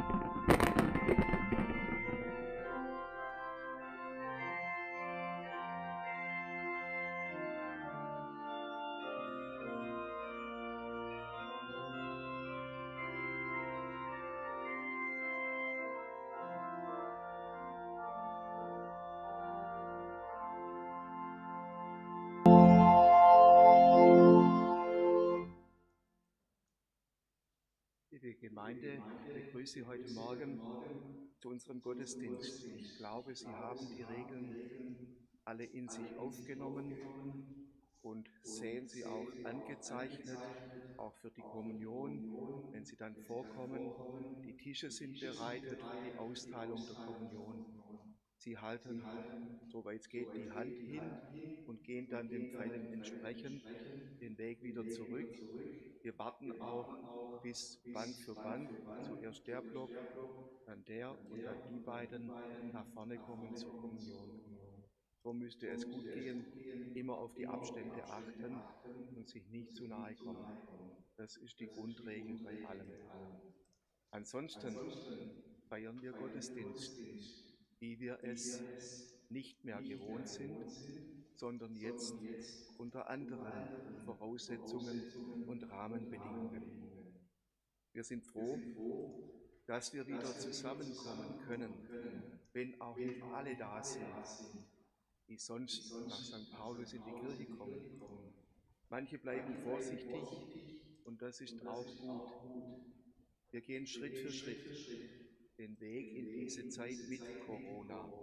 Liebe Gemeinde, ich begrüße Sie heute Morgen zu unserem Gottesdienst. Ich glaube, Sie haben die Regeln alle in sich aufgenommen und sehen sie auch angezeichnet, auch für die Kommunion, wenn sie dann vorkommen. Die Tische sind bereitet für die Austeilung der Kommunion. Sie halten, soweit es geht, die Hand hin und gehen dann den Pfeilen entsprechend den Weg wieder zurück. Wir warten auch bis Bank für Bank, zuerst der Block, dann der und dann die beiden nach vorne kommen zur Kommunion. So müsste es gut gehen, immer auf die Abstände achten und sich nicht zu nahe kommen. Das ist die Grundregel bei allem. Ansonsten feiern wir Gottesdienst, wie wir es nicht mehr gewohnt sind, sondern jetzt unter anderen Voraussetzungen und Rahmenbedingungen. Wir sind froh, dass wir wieder zusammenkommen können, wenn auch nicht alle da sind, die sonst nach St. Paulus in die Kirche kommen. Manche bleiben vorsichtig und das ist auch gut. Wir gehen Schritt für Schritt den Weg in diese Zeit mit Corona.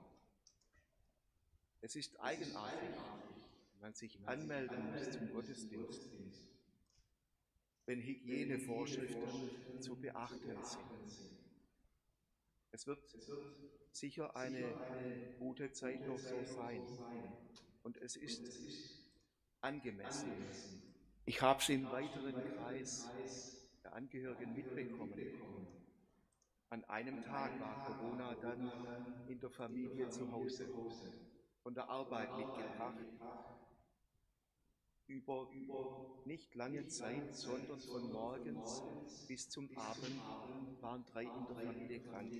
Es ist eigenartig, wenn man sich anmelden muss zum Gottesdienst, wenn Hygienevorschriften zu beachten sind. Es wird sicher eine gute Zeit noch so sein und es ist angemessen. Ich habe es im weiteren Kreis der Angehörigen mitbekommen. An einem Tag war Corona dann in der Familie zu Hause, von der Arbeit mitgebracht, über nicht lange Zeit, sondern von morgens bis zum Abend waren 3 in der Familie krank.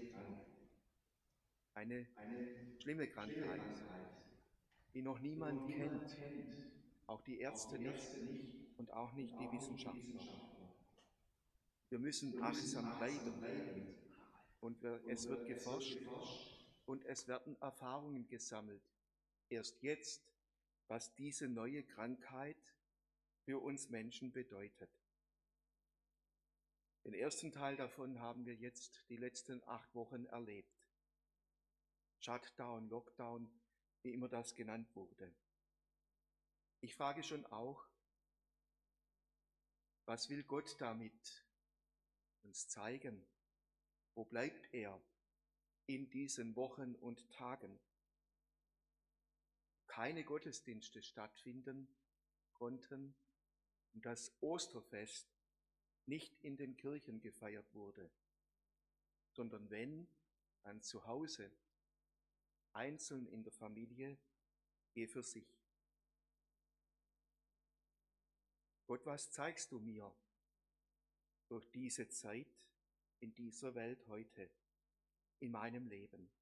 Eine schlimme Krankheit, die noch niemand kennt, auch die Ärzte nicht und auch nicht die Wissenschaftler. Wir müssen achtsam bleiben und es wird geforscht und es werden Erfahrungen gesammelt. Erst jetzt, was diese neue Krankheit für uns Menschen bedeutet. Den ersten Teil davon haben wir jetzt die letzten 8 Wochen erlebt. Shutdown, Lockdown, wie immer das genannt wurde. Ich frage schon auch, was will Gott damit uns zeigen? Wo bleibt er in diesen Wochen und Tagen? Keine Gottesdienste stattfinden konnten und das Osterfest nicht in den Kirchen gefeiert wurde, sondern wenn, dann zu Hause, einzeln in der Familie, je für sich. Gott, was zeigst du mir durch diese Zeit in dieser Welt heute, in meinem Leben?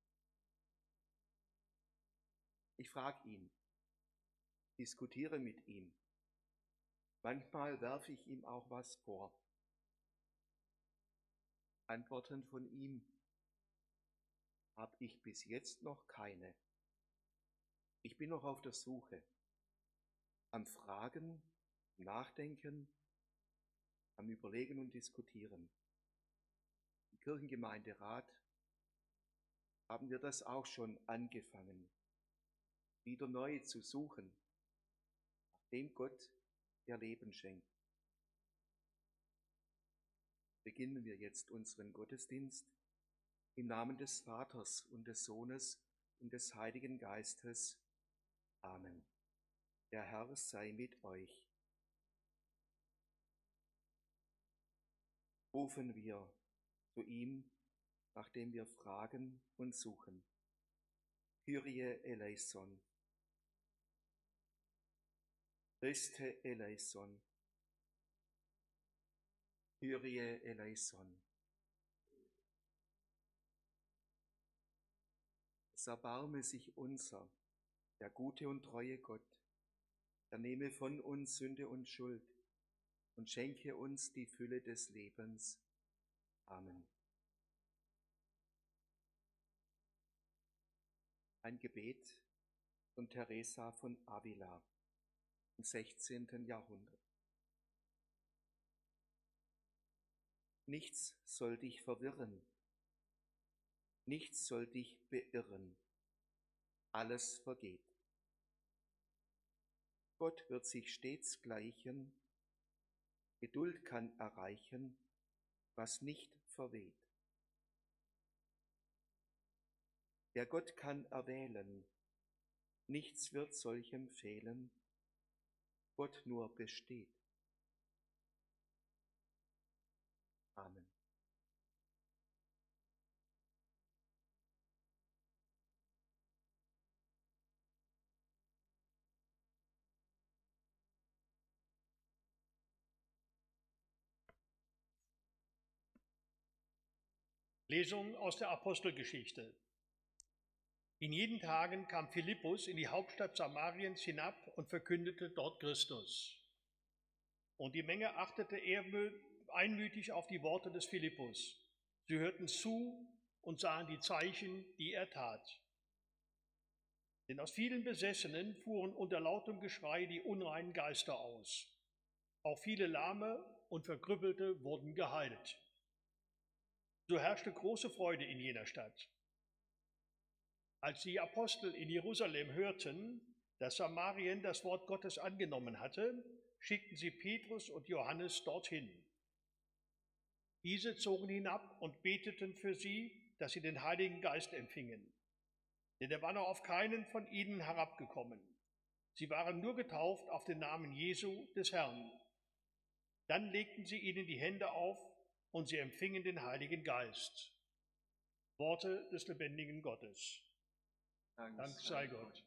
Ich frage ihn, diskutiere mit ihm. Manchmal werfe ich ihm auch was vor. Antworten von ihm habe ich bis jetzt noch keine. Ich bin noch auf der Suche, am Fragen, am Nachdenken, am Überlegen und Diskutieren. Im Kirchengemeinderat haben wir das auch schon angefangen, wieder neu zu suchen, nachdem Gott ihr Leben schenkt. Beginnen wir jetzt unseren Gottesdienst im Namen des Vaters und des Sohnes und des Heiligen Geistes. Amen. Der Herr sei mit euch. Rufen wir zu ihm, nachdem wir fragen und suchen. Kyrie eleison. Christe eleison. Kyrie eleison. erbarme sich unser, der gute und treue Gott. Er nehme von uns Sünde und Schuld und schenke uns die Fülle des Lebens. Amen. Ein Gebet von Teresa von Avila im 16. Jahrhundert. Nichts soll dich verwirren, nichts soll dich beirren, alles vergeht. Gott wird sich stets gleichen, Geduld kann erreichen, was nicht verweht. Der Gott kann erwählen, nichts wird solchem fehlen, Gott nur besteht. Amen. Lesung aus der Apostelgeschichte. In jenen Tagen kam Philippus in die Hauptstadt Samariens hinab und verkündete dort Christus. Und die Menge achtete einmütig auf die Worte des Philippus. Sie hörten zu und sahen die Zeichen, die er tat. Denn aus vielen Besessenen fuhren unter lautem Geschrei die unreinen Geister aus. Auch viele Lahme und Verkrüppelte wurden geheilt. So herrschte große Freude in jener Stadt. Als die Apostel in Jerusalem hörten, dass Samarien das Wort Gottes angenommen hatte, schickten sie Petrus und Johannes dorthin. Diese zogen hinab und beteten für sie, dass sie den Heiligen Geist empfingen. Denn er war noch auf keinen von ihnen herabgekommen. Sie waren nur getauft auf den Namen Jesu des Herrn. Dann legten sie ihnen die Hände auf und sie empfingen den Heiligen Geist. Worte des lebendigen Gottes. Dank sei Gott.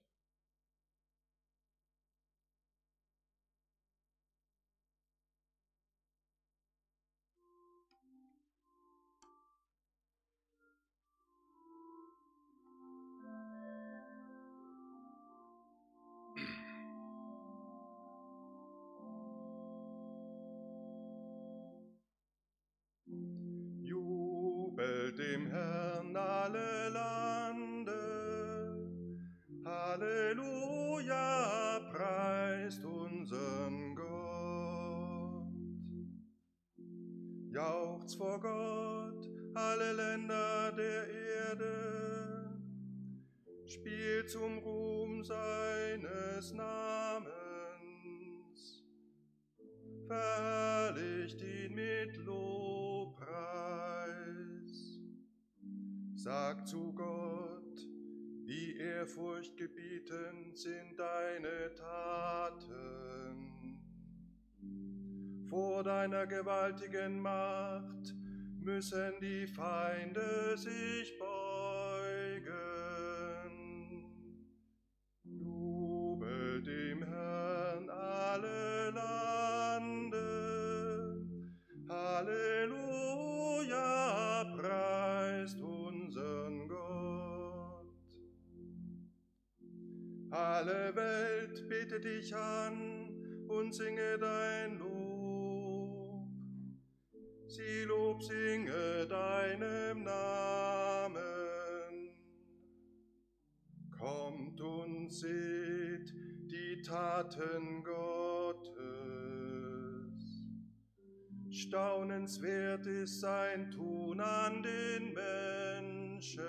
Jubelt dem Herrn alle Lande, Halleluja, preist unseren Gott. Jauchzt vor Gott alle Länder der Erde, spielt zum Ruhm seines Namens, verherrlicht ihn mit Lobpreis. Sagt zu Gott, wie ehrfurchtgebietend sind deine Taten. Vor deiner gewaltigen Macht müssen die Feinde sich beugen. Jubelt dem Herrn alle Lande, Halleluja, preist unseren Gott. Alle Welt bete dich an und singe dein Lob. Sie Lob singe deinem Namen. Kommt und seht die Taten Gottes. Staunenswert ist sein Tun an den Menschen.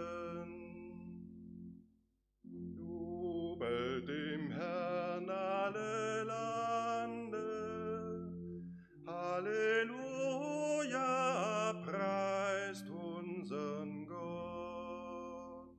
Jubelt dem Herrn alle Lande, Halleluja, preist unseren Gott.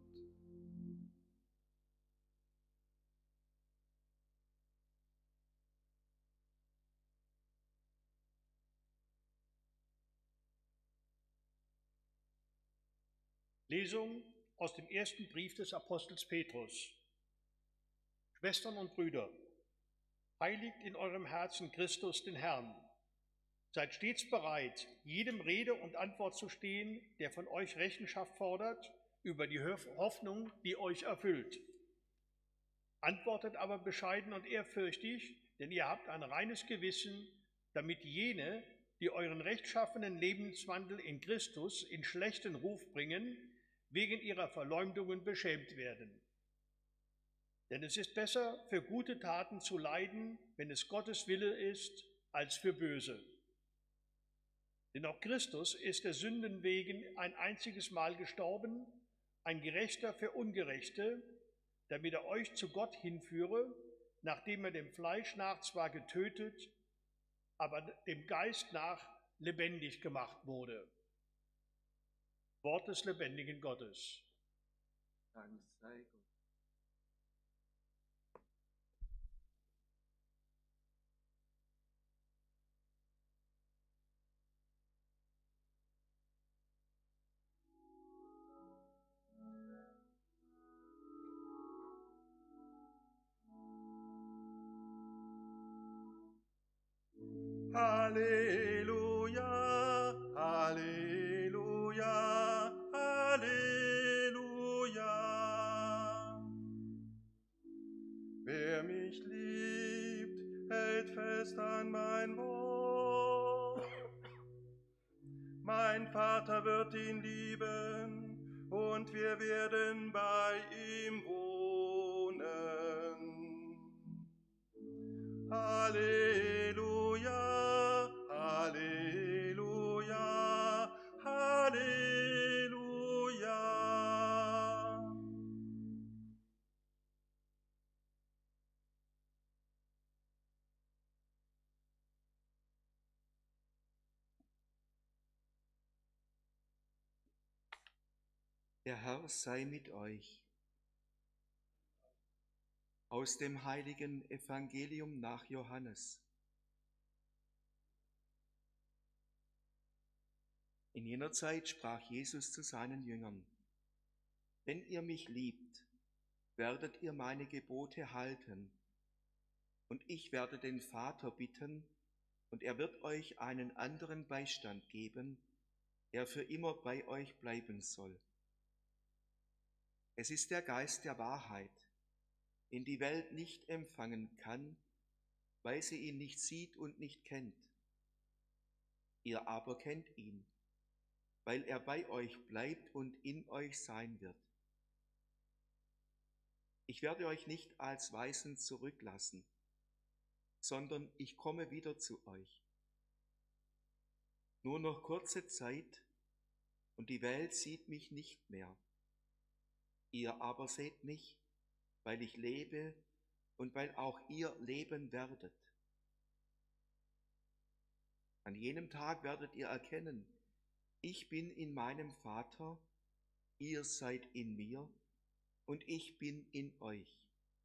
Lesung aus dem ersten Brief des Apostels Petrus. Schwestern und Brüder, heiligt in eurem Herzen Christus den Herrn. Seid stets bereit, jedem Rede und Antwort zu stehen, der von euch Rechenschaft fordert, über die Hoffnung, die euch erfüllt. Antwortet aber bescheiden und ehrfürchtig, denn ihr habt ein reines Gewissen, damit jene, die euren rechtschaffenen Lebenswandel in Christus in schlechten Ruf bringen, wegen ihrer Verleumdungen beschämt werden. Denn es ist besser, für gute Taten zu leiden, wenn es Gottes Wille ist, als für böse. Denn auch Christus ist der Sünden wegen ein einziges Mal gestorben, ein Gerechter für Ungerechte, damit er euch zu Gott hinführe, nachdem er dem Fleisch nach zwar getötet, aber dem Geist nach lebendig gemacht wurde. Wort des lebendigen Gottes. Dank sei Gott. Halleluja, Halleluja, Halleluja. Wer mich liebt, hält fest an mein Wort. Mein Vater wird ihn lieben, und wir werden bei ihm wohnen. Halleluja, Halleluja, Halleluja. Der Herr sei mit euch. Aus dem heiligen Evangelium nach Johannes. In jener Zeit sprach Jesus zu seinen Jüngern: Wenn ihr mich liebt, werdet ihr meine Gebote halten, und ich werde den Vater bitten, und er wird euch einen anderen Beistand geben, der für immer bei euch bleiben soll. Es ist der Geist der Wahrheit, den die Welt nicht empfangen kann, weil sie ihn nicht sieht und nicht kennt. Ihr aber kennt ihn, weil er bei euch bleibt und in euch sein wird. Ich werde euch nicht als Waisen zurücklassen, sondern ich komme wieder zu euch. Nur noch kurze Zeit, und die Welt sieht mich nicht mehr. Ihr aber seht mich, weil ich lebe und weil auch ihr leben werdet. An jenem Tag werdet ihr erkennen, ich bin in meinem Vater, ihr seid in mir und ich bin in euch.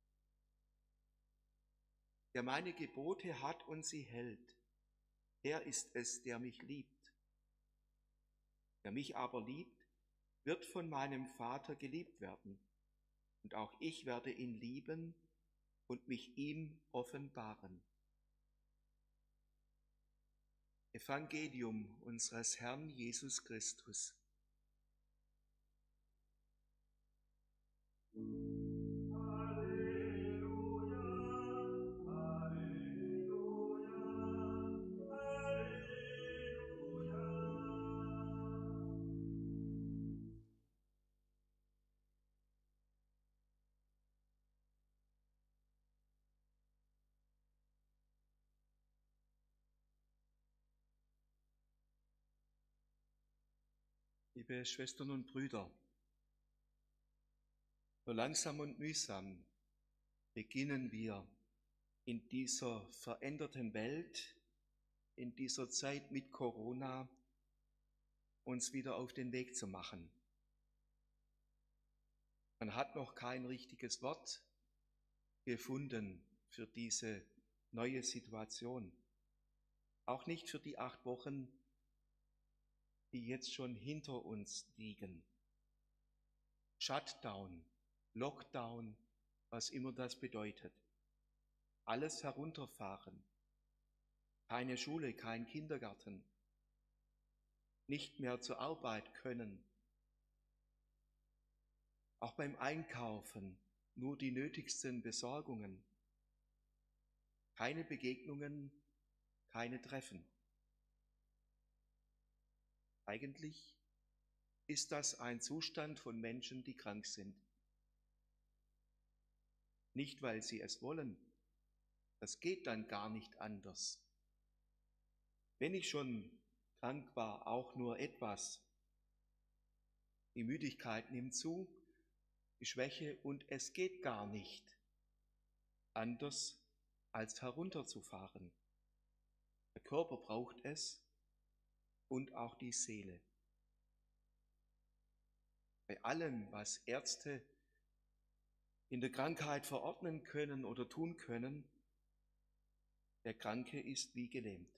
Der meine Gebote hat und sie hält, der ist es, der mich liebt. Wer mich aber liebt, wird von meinem Vater geliebt werden, und auch ich werde ihn lieben und mich ihm offenbaren. Evangelium unseres Herrn Jesus Christus. Liebe Schwestern und Brüder, so langsam und mühsam beginnen wir in dieser veränderten Welt, in dieser Zeit mit Corona, uns wieder auf den Weg zu machen. Man hat noch kein richtiges Wort gefunden für diese neue Situation. Auch nicht für die 8 Wochen, die jetzt schon hinter uns liegen. Shutdown, Lockdown, was immer das bedeutet. Alles herunterfahren. Keine Schule, kein Kindergarten. Nicht mehr zur Arbeit können. auch beim Einkaufen nur die nötigsten Besorgungen, keine Begegnungen, keine Treffen. Eigentlich ist das ein Zustand von Menschen, die krank sind. Nicht, weil sie es wollen, das geht dann gar nicht anders. Wenn ich schon krank war, auch nur etwas, die Müdigkeit nimmt zu, die Schwäche und es geht gar nicht anders als herunterzufahren. Der Körper braucht es und auch die Seele. Bei allem, was Ärzte in der Krankheit verordnen können oder tun können, der Kranke ist wie gelähmt.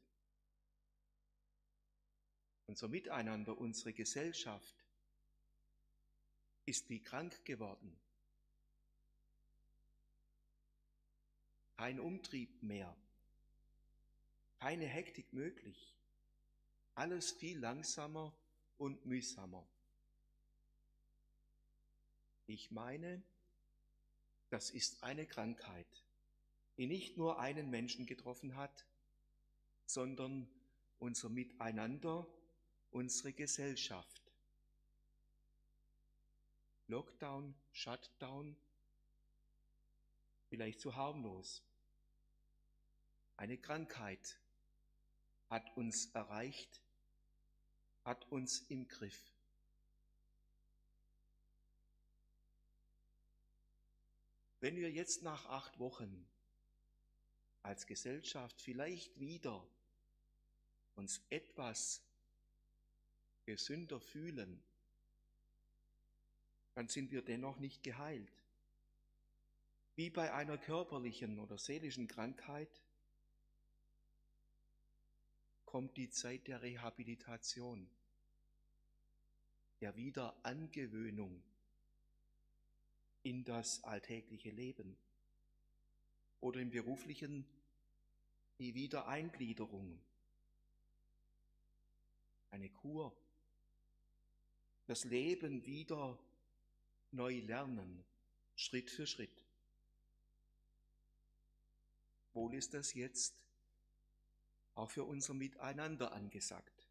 Unser Miteinander, unsere Gesellschaft ist wie krank geworden. Kein Umtrieb mehr, keine Hektik möglich, alles viel langsamer und mühsamer. Ich meine, das ist eine Krankheit, die nicht nur einen Menschen getroffen hat, sondern unser Miteinander, unsere Gesellschaft. Lockdown, Shutdown, vielleicht zu harmlos. Eine Krankheit hat uns erreicht, hat uns im Griff. Wenn wir jetzt nach 8 Wochen als Gesellschaft vielleicht wieder uns etwas gesünder fühlen, dann sind wir dennoch nicht geheilt. Wie bei einer körperlichen oder seelischen Krankheit kommt die Zeit der Rehabilitation, der Wiederangewöhnung in das alltägliche Leben oder im beruflichen die Wiedereingliederung, eine Kur, das Leben wieder neu lernen, Schritt für Schritt. Wohl ist das jetzt auch für unser Miteinander angesagt.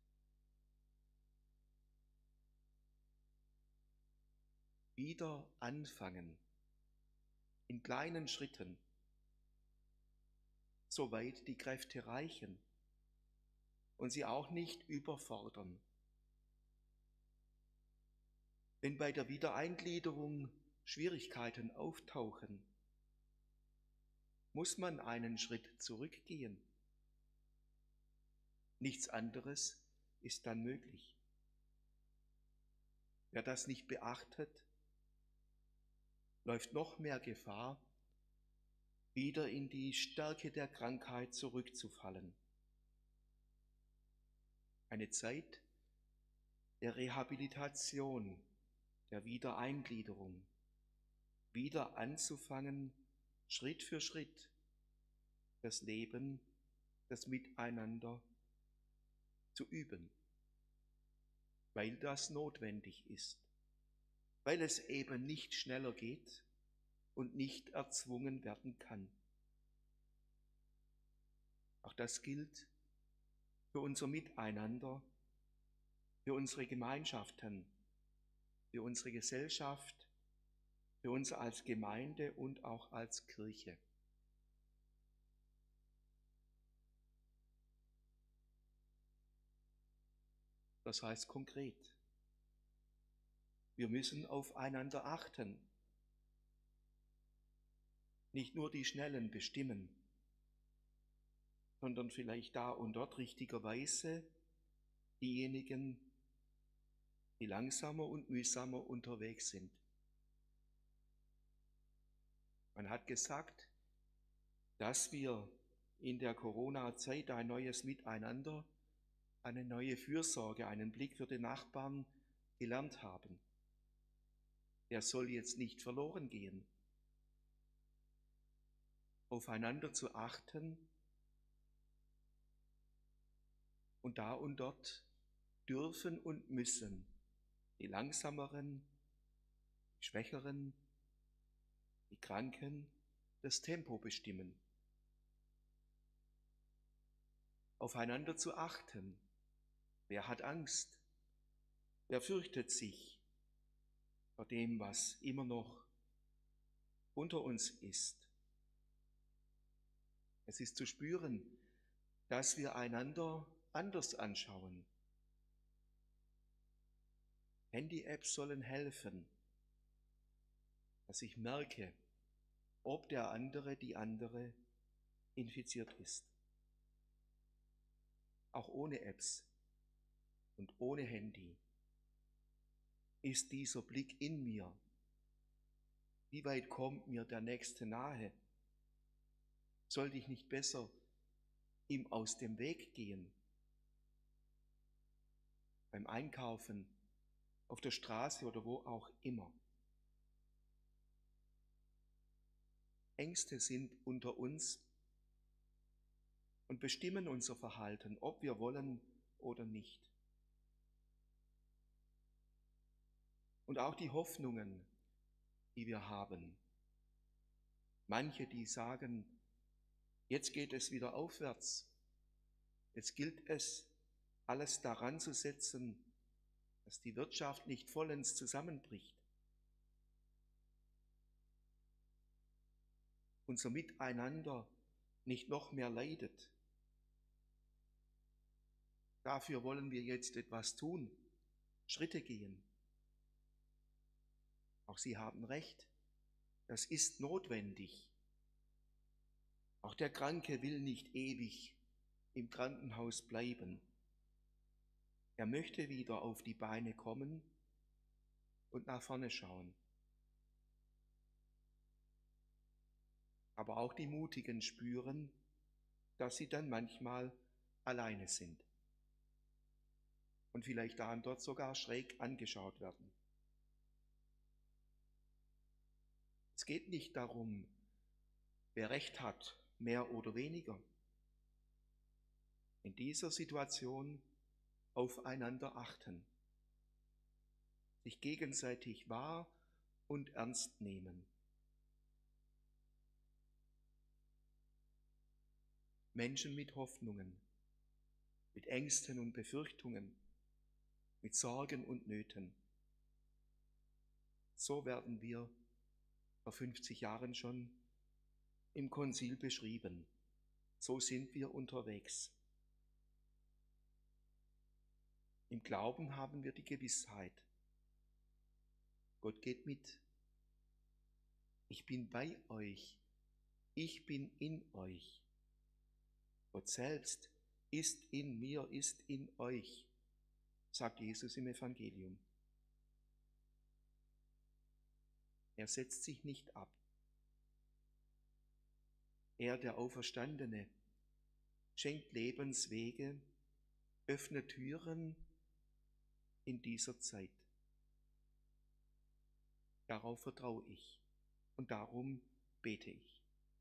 Wieder anfangen, in kleinen Schritten, soweit die Kräfte reichen und sie auch nicht überfordern. Wenn bei der Wiedereingliederung Schwierigkeiten auftauchen, muss man einen Schritt zurückgehen. Nichts anderes ist dann möglich. Wer das nicht beachtet, läuft noch mehr Gefahr, wieder in die Stärke der Krankheit zurückzufallen. Eine Zeit der Rehabilitation, der Wiedereingliederung, wieder anzufangen, Schritt für Schritt, das Leben, das Miteinander zu üben, weil das notwendig ist, weil es eben nicht schneller geht und nicht erzwungen werden kann. Auch das gilt für unser Miteinander, für unsere Gemeinschaften, für unsere Gesellschaft, für uns als Gemeinde und auch als Kirche. Das heißt konkret, wir müssen aufeinander achten, nicht nur die Schnellen bestimmen, sondern vielleicht da und dort richtigerweise diejenigen, die langsamer und mühsamer unterwegs sind. Man hat gesagt, dass wir in der Corona-Zeit ein neues Miteinander, eine neue Fürsorge, einen Blick für den Nachbarn gelernt haben. Der soll jetzt nicht verloren gehen. Aufeinander zu achten und da und dort dürfen und müssen die langsameren, die Schwächeren, die Kranken das Tempo bestimmen. Aufeinander zu achten. Wer hat Angst? Wer fürchtet sich vor dem, was immer noch unter uns ist? Es ist zu spüren, dass wir einander anders anschauen. Handy-Apps sollen helfen, dass ich merke, ob der andere, die andere infiziert ist. Auch ohne Apps und ohne Handy ist dieser Blick in mir. Wie weit kommt mir der Nächste nahe? Sollte ich nicht besser ihm aus dem Weg gehen? Beim Einkaufen, auf der Straße oder wo auch immer. Ängste sind unter uns und bestimmen unser Verhalten, ob wir wollen oder nicht. Und auch die Hoffnungen, die wir haben. Manche, die sagen, jetzt geht es wieder aufwärts. Jetzt gilt es, alles daran zu setzen, dass die Wirtschaft nicht vollends zusammenbricht. Unser Miteinander nicht noch mehr leidet. Dafür wollen wir jetzt etwas tun, Schritte gehen. Auch sie haben recht, das ist notwendig. Auch der Kranke will nicht ewig im Krankenhaus bleiben. Er möchte wieder auf die Beine kommen und nach vorne schauen. Aber auch die Mutigen spüren, dass sie dann manchmal alleine sind und vielleicht da und dort sogar schräg angeschaut werden. Es geht nicht darum, wer Recht hat, mehr oder weniger. In dieser Situation aufeinander achten, sich gegenseitig wahr und ernst nehmen. Menschen mit Hoffnungen, mit Ängsten und Befürchtungen, mit Sorgen und Nöten. So werden wir vor 50 Jahren schon im Konzil beschrieben. So sind wir unterwegs. Im Glauben haben wir die Gewissheit, Gott geht mit. Ich bin bei euch. Ich bin in euch. Gott selbst ist in mir, ist in euch, sagt Jesus im Evangelium. Er setzt sich nicht ab. Er, der Auferstandene, schenkt Lebenswege, öffnet Türen in dieser Zeit. Darauf vertraue ich und darum bete ich.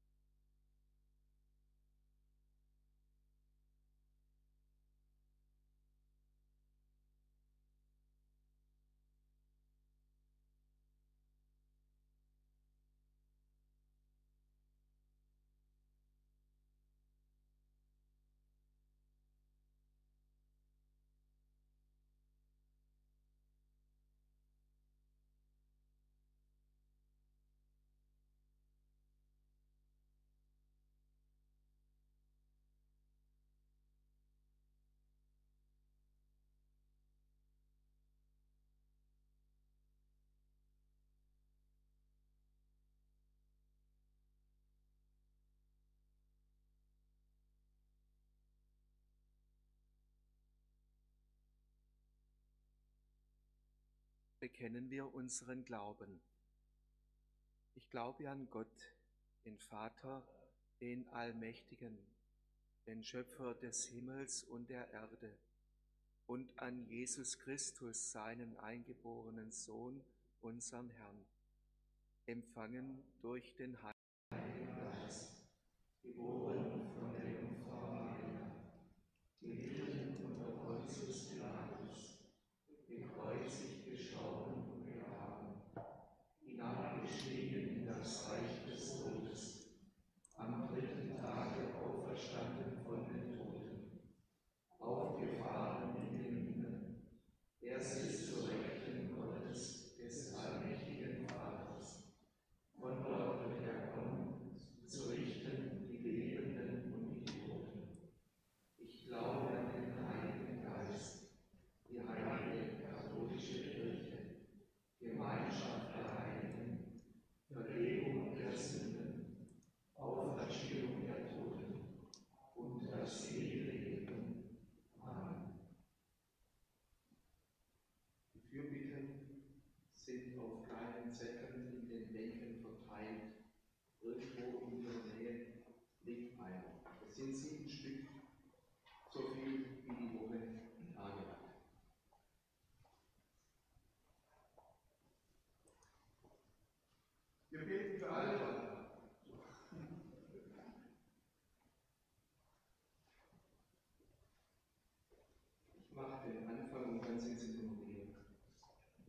Bekennen wir unseren Glauben. Ich glaube an Gott, den Vater, den Allmächtigen, den Schöpfer des Himmels und der Erde, und an Jesus Christus, seinen eingeborenen Sohn, unseren Herrn, empfangen durch den Heiligen Geist, geboren von der Jungfrau Maria, gelitten unter Pontius Pilatus, gekreuzigt, gestorben und begraben,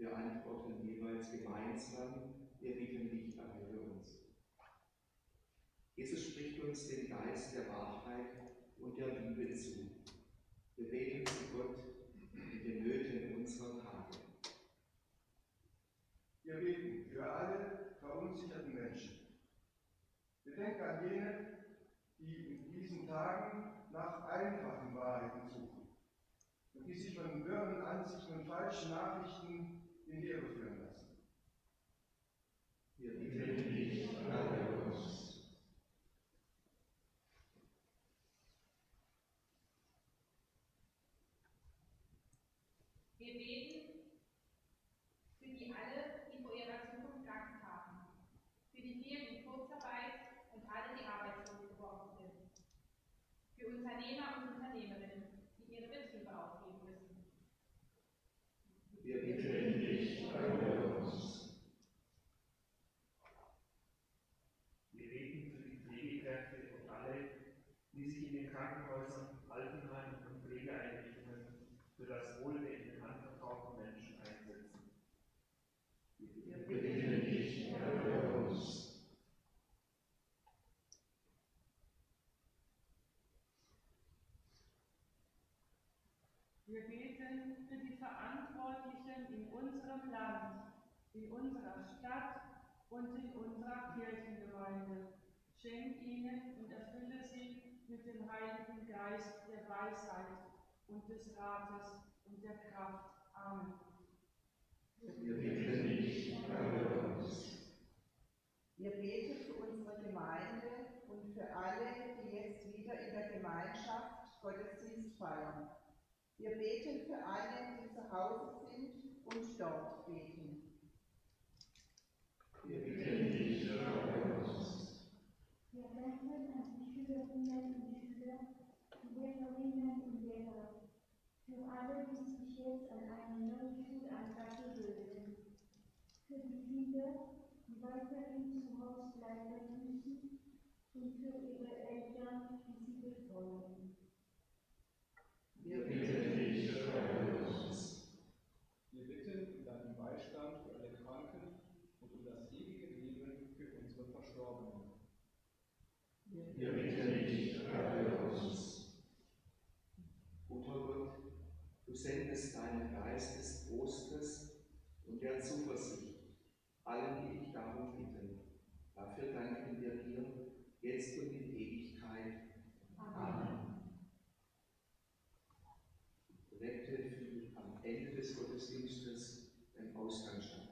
Wir antworten jeweils gemeinsam, wir bitten dich, erhöre uns. Jesus spricht uns den Geist der Wahrheit und der Liebe zu. Wir beten zu Gott in den Nöten unserer Tage. Wir beten für alle verunsicherten Menschen. Wir denken an jene, die in diesen Tagen nach einfachen Wahrheiten suchen und die sich von wirren Ansichten und falschen Nachrichten in die Irre führen lassen. Wir bitten dich, erhöre uns. Wir beten für die alle, die vor ihrer Zukunft Angst haben, für die vielen in Kurzarbeit und alle, die arbeitslos geworden sind, für Unternehmer und Unternehmerinnen, die ihre Betriebe aufgeben müssen. Wir bitten dich, erhöre uns. Wir beten für die Pflegekräfte und alle, die sich in den Krankenhäusern, Altenheimen und Pflegeeinrichtungen für das Wohl der ihnen anvertrauten Menschen einsetzen. Wir bitten dich, erhöre uns. Wir beten für die Verantwortlichen in unserem Land, in unserer Stadt und in unserer Kirchengemeinde. Schenk ihnen und erfülle sie mit dem Heiligen Geist der Weisheit und des Rates und der Kraft. Amen. Wir bitten dich, erhöre uns. Wir beten für unsere Gemeinde und für alle, die jetzt wieder in der Gemeinschaft Gottesdienst feiern. Wir beten für alle, die zu Hause sind und dort beten. Wir bitten dich, erhöre uns. Wir denken an die Schülerinnen und Schüler, die Lehrerinnen und Lehrer, für alle, die sich jetzt an einen neuen Schulantrag gewöhnen, für die Kinder, die weiterhin zu Hause bleiben müssen und für ihre Eltern, die sie betreuen. Wir bitten dich, erhöre uns. Wir bitten um deinen Beistand für alle Kranken und um das ewige Leben für unsere Verstorbenen. Wir bitten dich, erhöre uns. Guter Gott, du sendest deinen Geist des Trostes und der Zuversicht allen, die dich darum bitten. Dafür danken wir dir, jetzt und in Ewigkeit. Amen. Projekte findet am Ende des Gottesdienstes im Ausgang statt.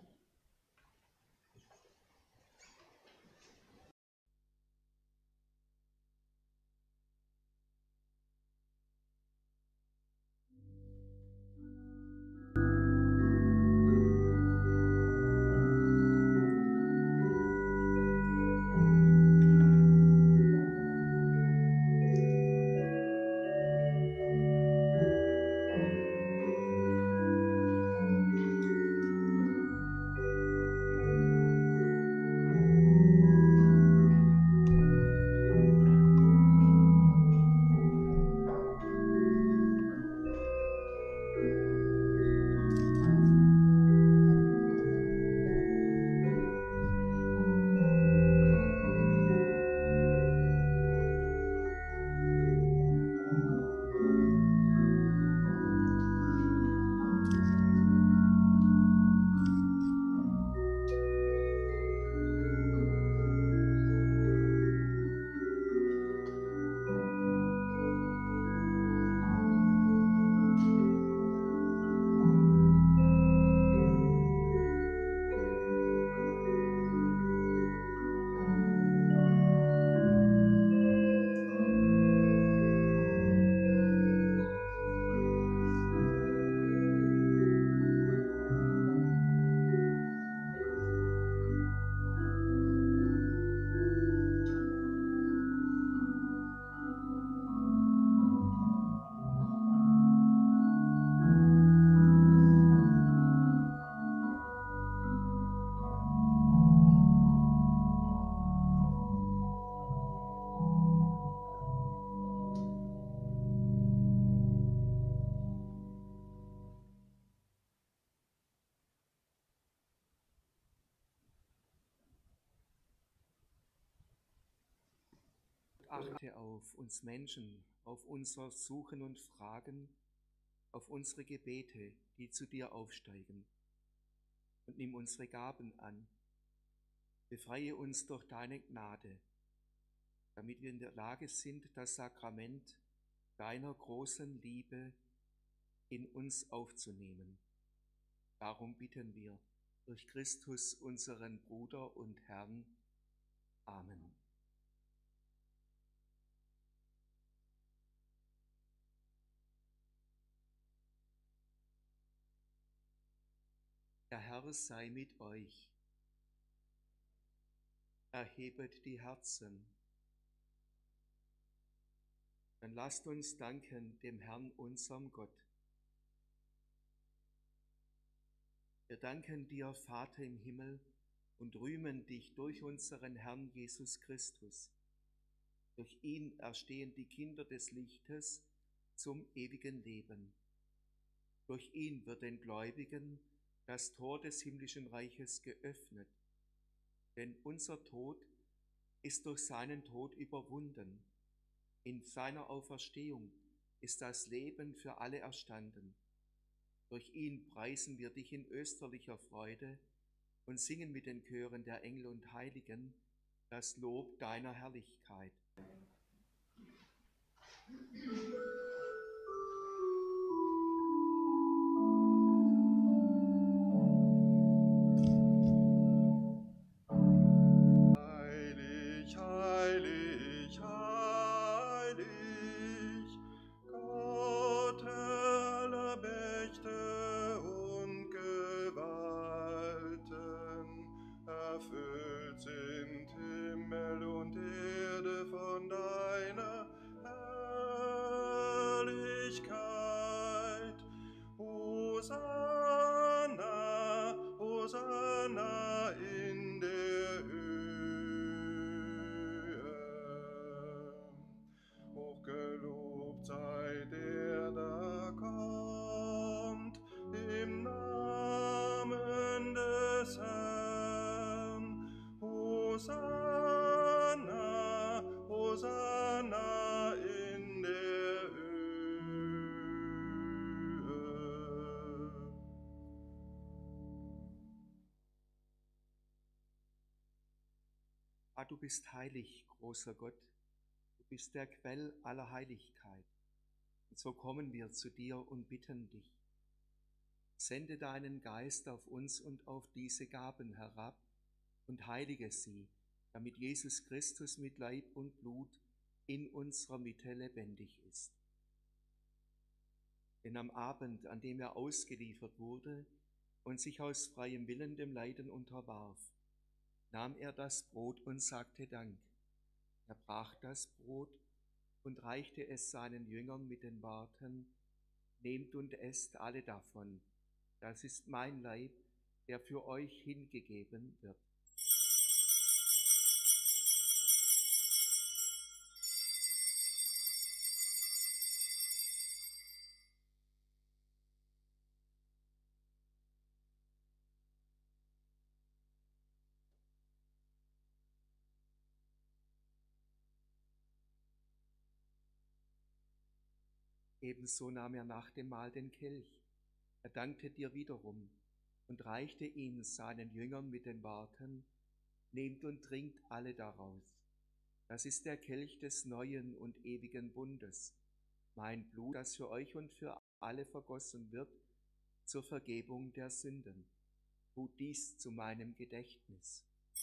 achte auf uns Menschen, auf unser Suchen und Fragen, auf unsere Gebete, die zu dir aufsteigen. Und nimm unsere Gaben an. Befreie uns durch deine Gnade, damit wir in der Lage sind, das Sakrament deiner großen Liebe in uns aufzunehmen. Darum bitten wir durch Christus, unseren Bruder und Herrn. Amen. Der Herr sei mit euch. Erhebet die Herzen. Dann lasst uns danken dem Herrn, unserem Gott. Wir danken dir, Vater im Himmel, und rühmen dich durch unseren Herrn Jesus Christus. Durch ihn erstehen die Kinder des Lichtes zum ewigen Leben. Durch ihn wird den Gläubigen das Tor des himmlischen Reiches geöffnet. Denn unser Tod ist durch seinen Tod überwunden. In seiner Auferstehung ist das Leben für alle erstanden. Durch ihn preisen wir dich in österlicher Freude und singen mit den Chören der Engel und Heiligen das Lob deiner Herrlichkeit. Heilig, heilig, heilig, Gott aller Mächte und Gewalten, erfüllt sind Himmel und Erde von deiner Herrlichkeit. Hosanna, Hosanna in der Höhe. Hochgelobt sei der da kommt, im Namen des Herrn. Hosanna, Hosanna in der Höhe. Du bist heilig, großer Gott, du bist der Quell aller Heiligkeit. Und so kommen wir zu dir und bitten dich. Sende deinen Geist auf uns und auf diese Gaben herab und heilige sie, damit Jesus Christus mit Leib und Blut in unserer Mitte lebendig ist. Denn am Abend, an dem er ausgeliefert wurde und sich aus freiem Willen dem Leiden unterwarf, nahm er das Brot und sagte Dank. Er brach das Brot und reichte es seinen Jüngern mit den Worten: Nehmt und esst alle davon, das ist mein Leib, der für euch hingegeben wird. Ebenso nahm er nach dem Mahl den Kelch. Er dankte dir wiederum und reichte ihn seinen Jüngern mit den Worten: Nehmt und trinkt alle daraus. Das ist der Kelch des neuen und ewigen Bundes, mein Blut, das für euch und für alle vergossen wird, zur Vergebung der Sünden. Tut dies zu meinem Gedächtnis.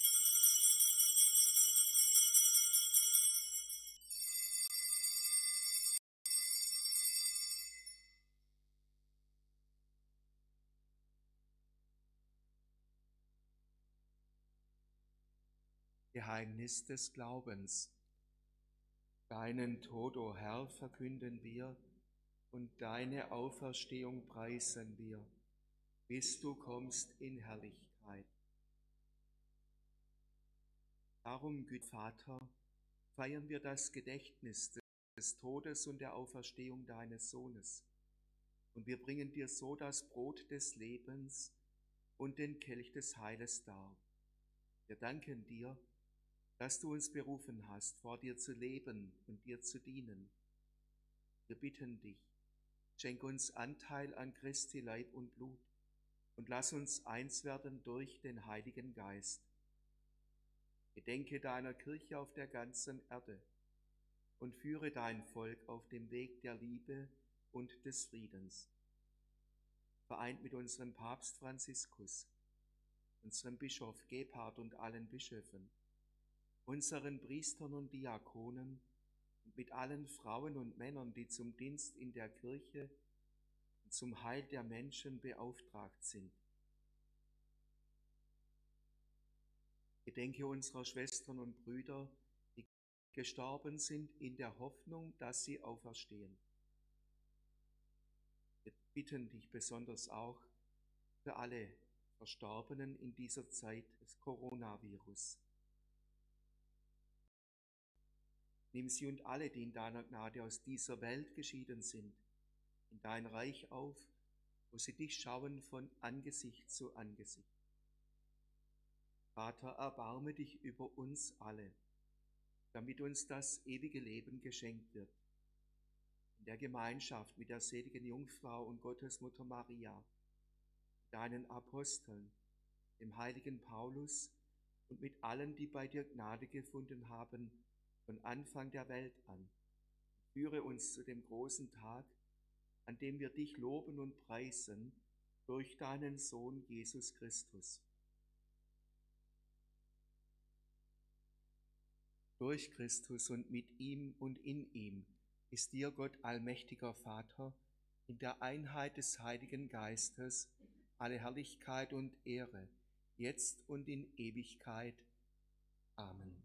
Geheimnis des Glaubens. Deinen Tod, o Herr, verkünden wir und deine Auferstehung preisen wir, bis du kommst in Herrlichkeit. Darum, gütiger Vater, feiern wir das Gedächtnis des Todes und der Auferstehung deines Sohnes. Und wir bringen dir so das Brot des Lebens und den Kelch des Heiles dar. Wir danken dir, dass du uns berufen hast, vor dir zu leben und dir zu dienen. Wir bitten dich, schenk uns Anteil an Christi Leib und Blut und lass uns eins werden durch den Heiligen Geist. Gedenke deiner Kirche auf der ganzen Erde und führe dein Volk auf dem Weg der Liebe und des Friedens. Vereint mit unserem Papst Franziskus, unserem Bischof Gebhard und allen Bischöfen, unseren Priestern und Diakonen und mit allen Frauen und Männern, die zum Dienst in der Kirche und zum Heil der Menschen beauftragt sind. Gedenke unserer Schwestern und Brüder, die gestorben sind, in der Hoffnung, dass sie auferstehen. Wir bitten dich besonders auch für alle Verstorbenen in dieser Zeit des Coronavirus. Nimm sie und alle, die in deiner Gnade aus dieser Welt geschieden sind, in dein Reich auf, wo sie dich schauen von Angesicht zu Angesicht. Vater, erbarme dich über uns alle, damit uns das ewige Leben geschenkt wird. In der Gemeinschaft mit der seligen Jungfrau und Gottesmutter Maria, deinen Aposteln, dem heiligen Paulus und mit allen, die bei dir Gnade gefunden haben, von Anfang der Welt an. Führe uns zu dem großen Tag, an dem wir dich loben und preisen, durch deinen Sohn Jesus Christus. Durch Christus und mit ihm und in ihm ist dir, Gott allmächtiger Vater, in der Einheit des Heiligen Geistes alle Herrlichkeit und Ehre, jetzt und in Ewigkeit. Amen.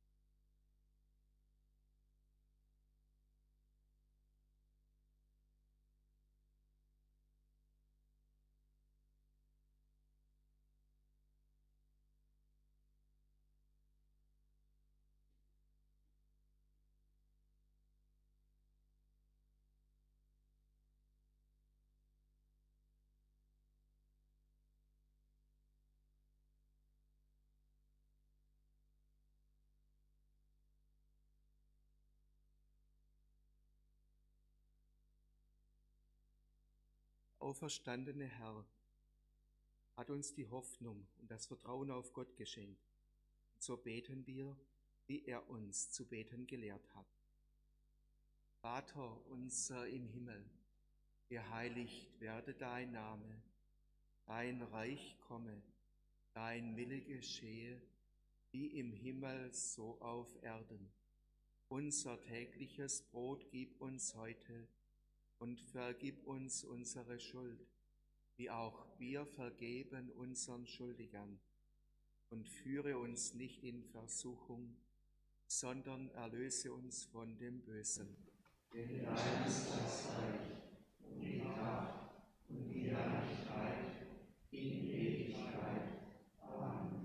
Auferstandene Herr, hat uns die Hoffnung und das Vertrauen auf Gott geschenkt. Und so beten wir, wie er uns zu beten gelehrt hat. Vater unser im Himmel, geheiligt werde dein Name, dein Reich komme, dein Wille geschehe, wie im Himmel so auf Erden. Unser tägliches Brot gib uns heute und vergib uns unsere Schuld, wie auch wir vergeben unseren Schuldigern. Und führe uns nicht in Versuchung, sondern erlöse uns von dem Bösen. Denn dein ist das Reich und die Kraft und die Herrlichkeit in Ewigkeit. Amen.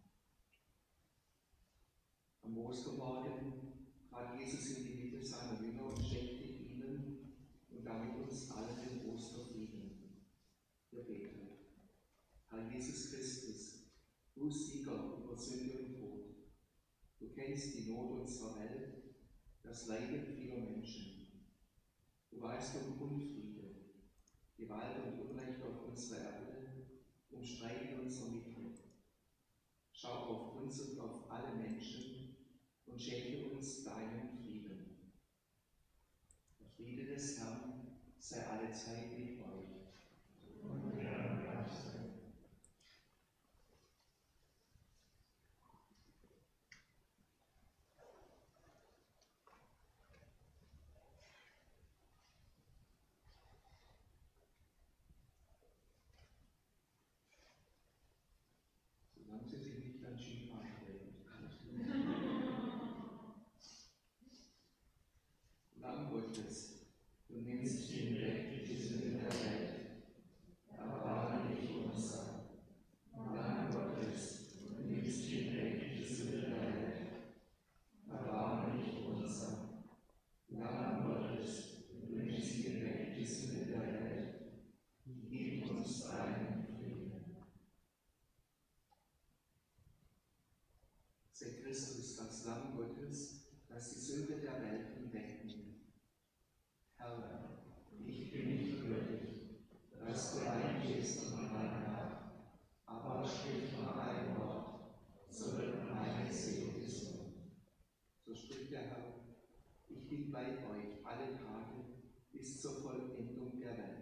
Am Ostermorgen trat Jesus in die Mitte seiner Jünger und schenkte ihnen und damit uns allen den Osterfrieden. Wir beten. Herr Jesus Christus, du Sieger über Sünde und Tod, du kennst die Not unserer Welt, das Leiden vieler Menschen. Du weißt um Unfriede, Gewalt und Unrecht auf unserer Erde, um Streit in unserer Mitte. Schau auf uns und auf alle Menschen und schenke uns deinen Frieden. Der Friede des Herrn sei allezeit mit euch. Und solange Sie sich nicht an Skifahren treten. Lamm Gottes, du nimmst hinweg die Sünde der Welt, erbarme dich unser. Lamm Gottes, du nimmst hinweg die Sünde der Welt, erbarme dich unser. Lamm Gottes, du nimmst hinweg die Sünde der Welt, gib uns deinen Frieden. Sei Christus das Lamm Gottes, das die Sünde der Welt hinwegnimmt. Herr, ich bin nicht würdig, dass du eingehst in mein Grab, aber sprich nur ein Wort, so wird meine Seele gesund. So spricht der Herr, ich bin bei euch alle Tage bis zur Vollendung der Welt.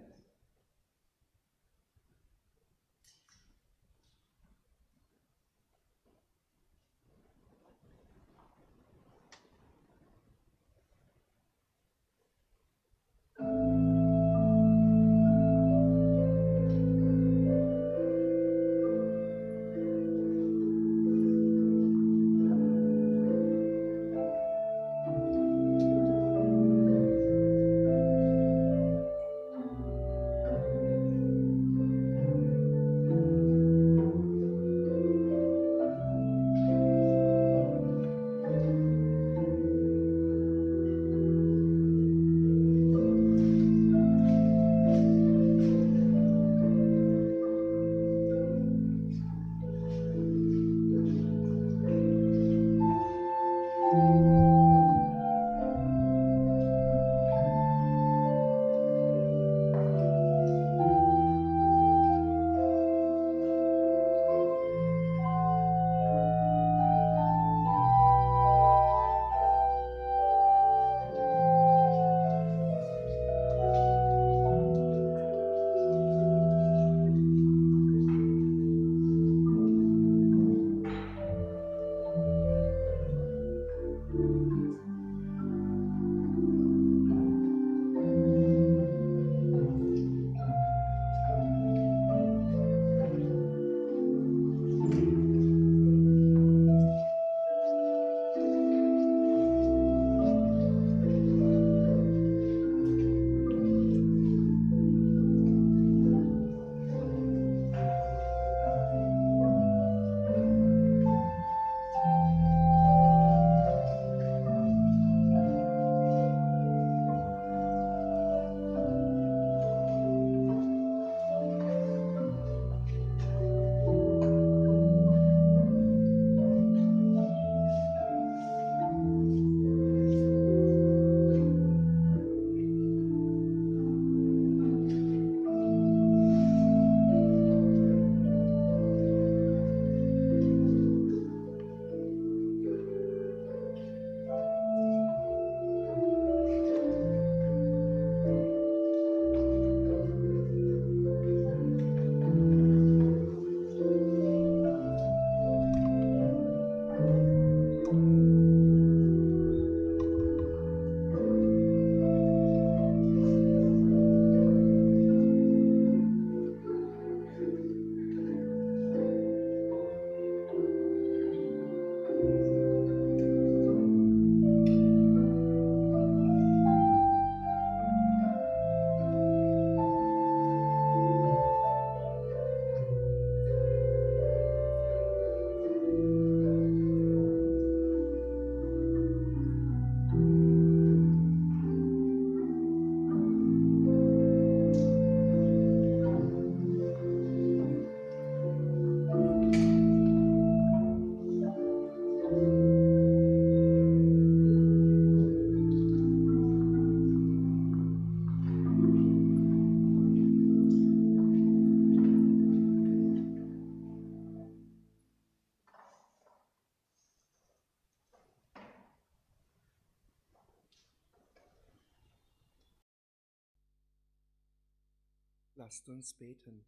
Lasst uns beten.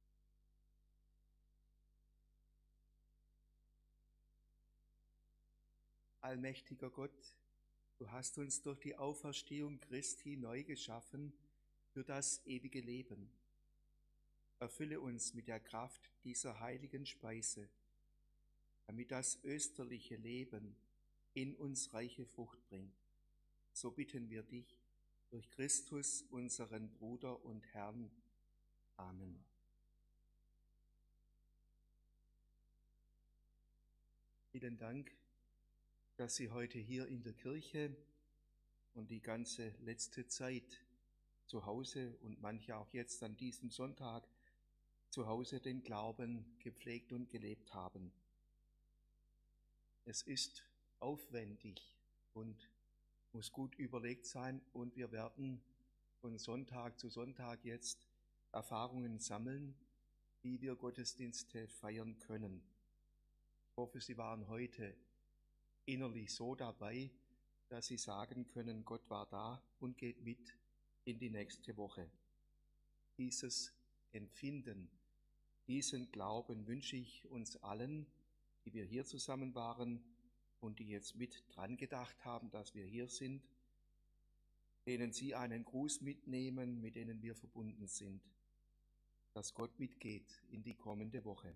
Allmächtiger Gott, du hast uns durch die Auferstehung Christi neu geschaffen für das ewige Leben. Erfülle uns mit der Kraft dieser heiligen Speise, damit das österliche Leben in uns reiche Frucht bringt. So bitten wir dich durch Christus, unseren Bruder und Herrn. Amen. Vielen Dank, dass Sie heute hier in der Kirche und die ganze letzte Zeit zu Hause und manche auch jetzt an diesem Sonntag zu Hause den Glauben gepflegt und gelebt haben. Es ist aufwendig und muss gut überlegt sein, und wir werden von Sonntag zu Sonntag jetzt Erfahrungen sammeln, wie wir Gottesdienste feiern können. Ich hoffe, Sie waren heute innerlich so dabei, dass Sie sagen können, Gott war da und geht mit in die nächste Woche. Dieses Empfinden, diesen Glauben wünsche ich uns allen, die wir hier zusammen waren und die jetzt mit dran gedacht haben, dass wir hier sind, denen Sie einen Gruß mitnehmen, mit denen wir verbunden sind, dass Gott mitgeht in die kommende Woche.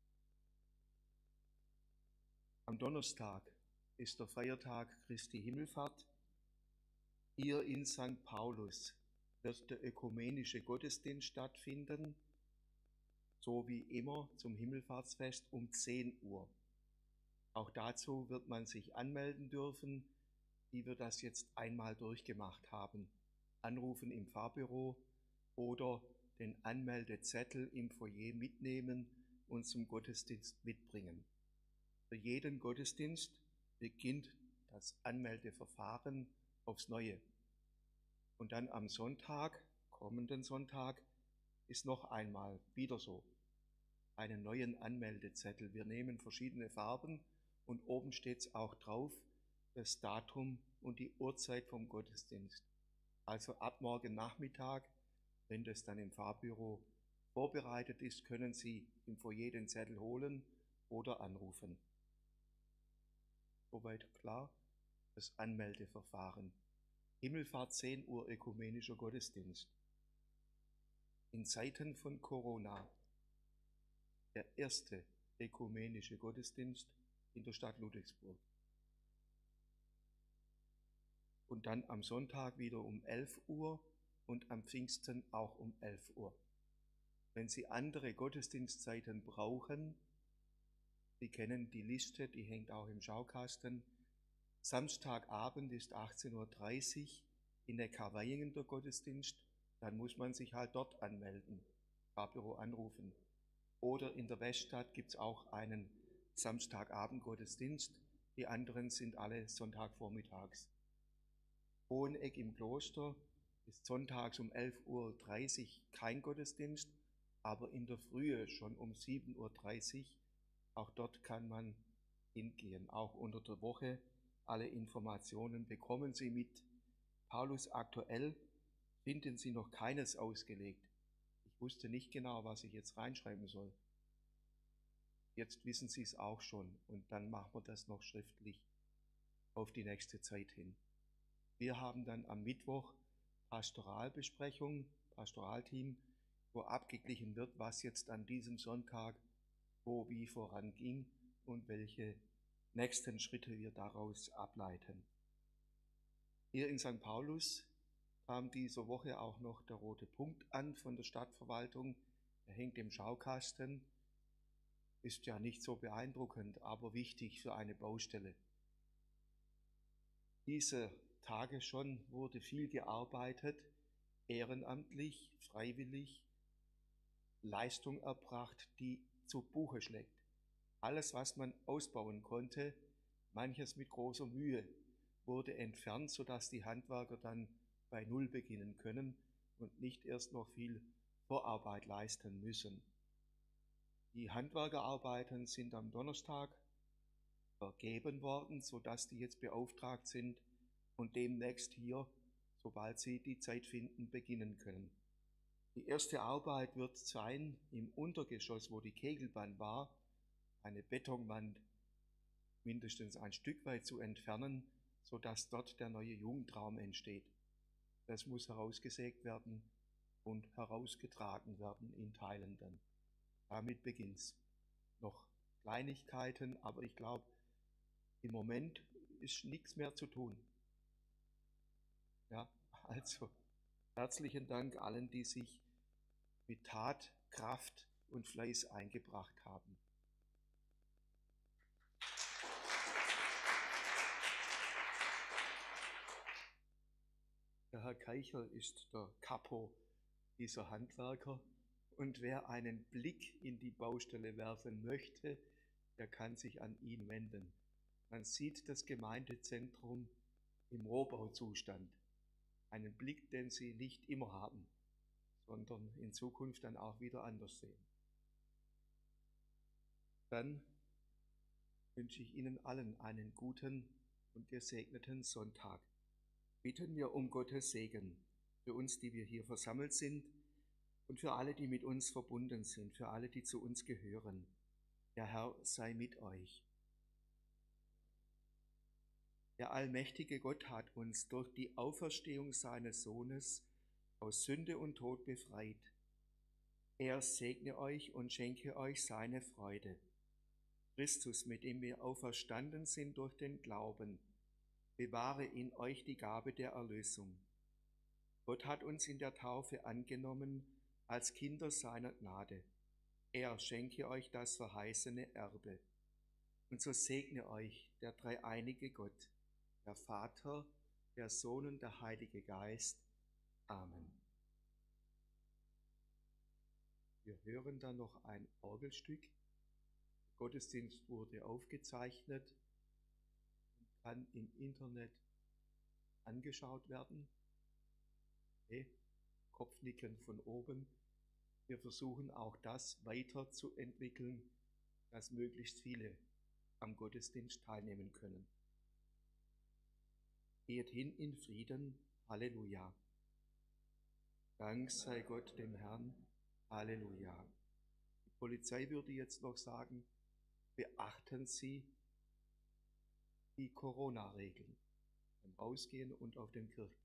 Am Donnerstag ist der Feiertag Christi Himmelfahrt. Hier in St. Paulus wird der ökumenische Gottesdienst stattfinden, so wie immer zum Himmelfahrtsfest um 10 Uhr. Auch dazu wird man sich anmelden dürfen, wie wir das jetzt einmal durchgemacht haben. Anrufen im Pfarrbüro oder den Anmeldezettel im Foyer mitnehmen und zum Gottesdienst mitbringen. Für jeden Gottesdienst beginnt das Anmeldeverfahren aufs Neue. Und dann am Sonntag, kommenden Sonntag, ist noch einmal wieder so. Einen neuen Anmeldezettel. Wir nehmen verschiedene Farben und oben steht es auch drauf, das Datum und die Uhrzeit vom Gottesdienst. Also ab morgen Nachmittag, wenn das dann im Pfarrbüro vorbereitet ist, können Sie im Foyer den Zettel holen oder anrufen. Soweit klar? Das Anmeldeverfahren. Himmelfahrt 10 Uhr ökumenischer Gottesdienst. In Zeiten von Corona der erste ökumenische Gottesdienst in der Stadt Ludwigsburg. Und dann am Sonntag wieder um 11 Uhr und am Pfingsten auch um 11 Uhr. Wenn Sie andere Gottesdienstzeiten brauchen, Sie kennen die Liste, die hängt auch im Schaukasten. Samstagabend ist 18:30 Uhr in der Karweingen der Gottesdienst, dann muss man sich halt dort anmelden, Pfarrbüro anrufen. Oder in der Weststadt gibt es auch einen Samstagabend-Gottesdienst, die anderen sind alle Sonntagvormittags. Hoheneck im Kloster ist sonntags um 11:30 Uhr kein Gottesdienst, aber in der Frühe schon um 7:30 Uhr, auch dort kann man hingehen. Auch unter der Woche, alle Informationen bekommen Sie mit Paulus Aktuell, finden Sie noch keines ausgelegt. Ich wusste nicht genau, was ich jetzt reinschreiben soll. Jetzt wissen Sie es auch schon und dann machen wir das noch schriftlich auf die nächste Zeit hin. Wir haben dann am Mittwoch Pastoralbesprechung, Pastoralteam, wo abgeglichen wird, was jetzt an diesem Sonntag wo wie voranging und welche nächsten Schritte wir daraus ableiten. Hier in St. Paulus kam diese Woche auch noch der rote Punkt an von der Stadtverwaltung. Er hängt im Schaukasten, ist ja nicht so beeindruckend, aber wichtig für eine Baustelle. Diese Tage schon wurde viel gearbeitet, ehrenamtlich, freiwillig, Leistung erbracht, die zu Buche schlägt. Alles, was man ausbauen konnte, manches mit großer Mühe, wurde entfernt, sodass die Handwerker dann bei Null beginnen können und nicht erst noch viel Vorarbeit leisten müssen. Die Handwerkerarbeiten sind am Donnerstag vergeben worden, sodass die jetzt beauftragt sind und demnächst hier, sobald sie die Zeit finden, beginnen können. Die erste Arbeit wird sein, im Untergeschoss, wo die Kegelbahn war, eine Betonwand mindestens ein Stück weit zu entfernen, sodass dort der neue Jugendraum entsteht. Das muss herausgesägt werden und herausgetragen werden in Teilen dann. Damit beginnt's. Noch Kleinigkeiten, aber ich glaube, im Moment ist nichts mehr zu tun. Ja, also herzlichen Dank allen, die sich mit Tat, Kraft und Fleiß eingebracht haben. Der Herr Keicher ist der Capo dieser Handwerker und wer einen Blick in die Baustelle werfen möchte, der kann sich an ihn wenden. Man sieht das Gemeindezentrum im Rohbauzustand. Einen Blick, den Sie nicht immer haben, sondern in Zukunft dann auch wieder anders sehen. Dann wünsche ich Ihnen allen einen guten und gesegneten Sonntag. Bitten wir um Gottes Segen für uns, die wir hier versammelt sind, und für alle, die mit uns verbunden sind, für alle, die zu uns gehören. Der Herr sei mit euch. Der allmächtige Gott hat uns durch die Auferstehung seines Sohnes aus Sünde und Tod befreit. Er segne euch und schenke euch seine Freude. Christus, mit dem wir auferstanden sind durch den Glauben, bewahre in euch die Gabe der Erlösung. Gott hat uns in der Taufe angenommen als Kinder seiner Gnade. Er schenke euch das verheißene Erbe. Und so segne euch der dreieinige Gott, der Vater, der Sohn und der Heilige Geist. Amen. Wir hören dann noch ein Orgelstück. Der Gottesdienst wurde aufgezeichnet und kann im Internet angeschaut werden. Okay. Kopfnicken von oben. Wir versuchen auch das weiterzuentwickeln, dass möglichst viele am Gottesdienst teilnehmen können. Geht hin in Frieden. Halleluja. Dank sei Gott dem Herrn. Halleluja. Die Polizei würde jetzt noch sagen, beachten Sie die Corona-Regeln beim Ausgehen und auf dem Kirchplatz.